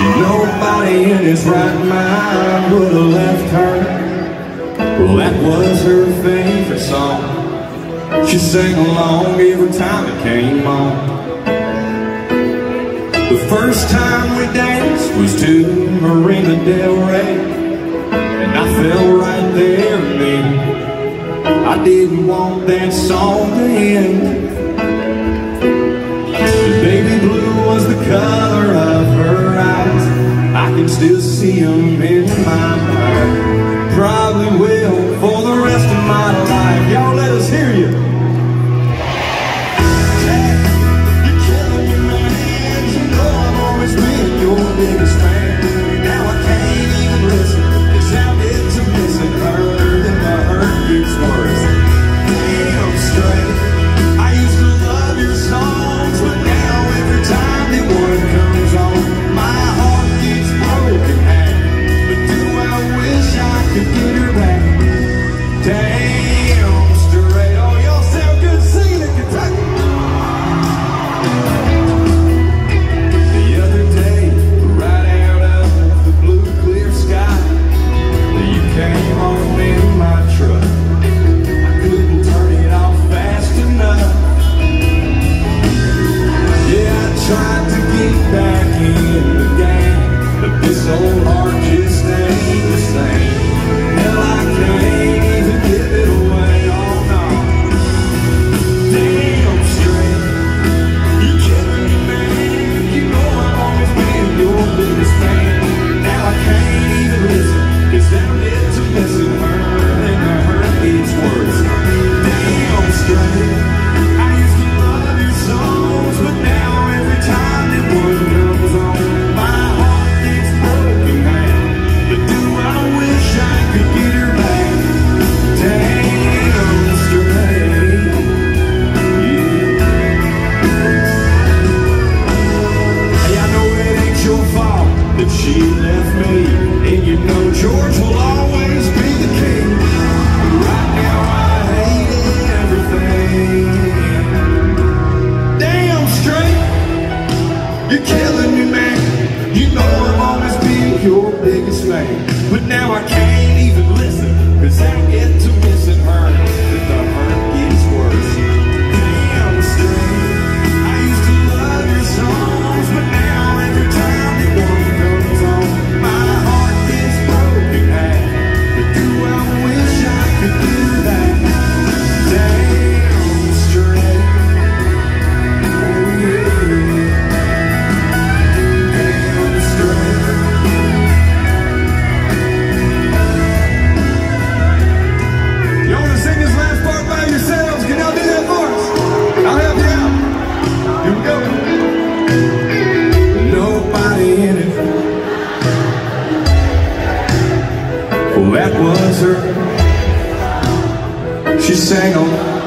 Nobody in his right mind would have left her. Well, that was her favorite song. She sang along every time it came on. The first time we danced was to Marina Del Rey, and I fell right there in me. I didn't want that song to end. The baby blue was the color of her eyes. I can still see them in my mind. Probably will for the rest of my life. Y'all let us hear you. You're killing me, man. You know I've always been your biggest fan. Now I can't even listen. It's how it's missing her, then the hurt gets worse. Damn straight. I used to love your songs, but now every time that one comes on, my heart gets broken half. But do I wish I could get her back? Damn straight. Oh, y'all sound good singing in Kentucky. The other day, right out of the blue clear sky, you came on in my truck. I couldn't turn it off fast enough. Yeah, I tried to get back in the game, but this old heart just ain't the same. Hell, I can't even give it away, oh no. Damn straight. You're killing me, man. You know I've always been your biggest fan. Now I can't even listen, 'cause that it's a missing her, and the hurt gets worse. Damn straight. I used to love your songs, but now every time that one comes on, my heart gets broken, man. But do I wish I could get her back? Damn straight. Yeah. Hey, I know it ain't your fault that she left me, and you know George will always be the king. Right now I hate everything. Damn straight. You're killing me, man. You know I've always been your biggest fan, but now I can't even listen, 'cause I get to missing her, that the hurt gets worse. Damn straight. I used to love your songs, but now every time that one comes on, my heart gets broken half. But do I wish I could do that? Damn straight. Oh yeah. Damn straight. You wanna sing this last part by yourselves? Can y'all do that for us? I'll help you out. Here we go. Nobody in it. Well, that was her. She sang on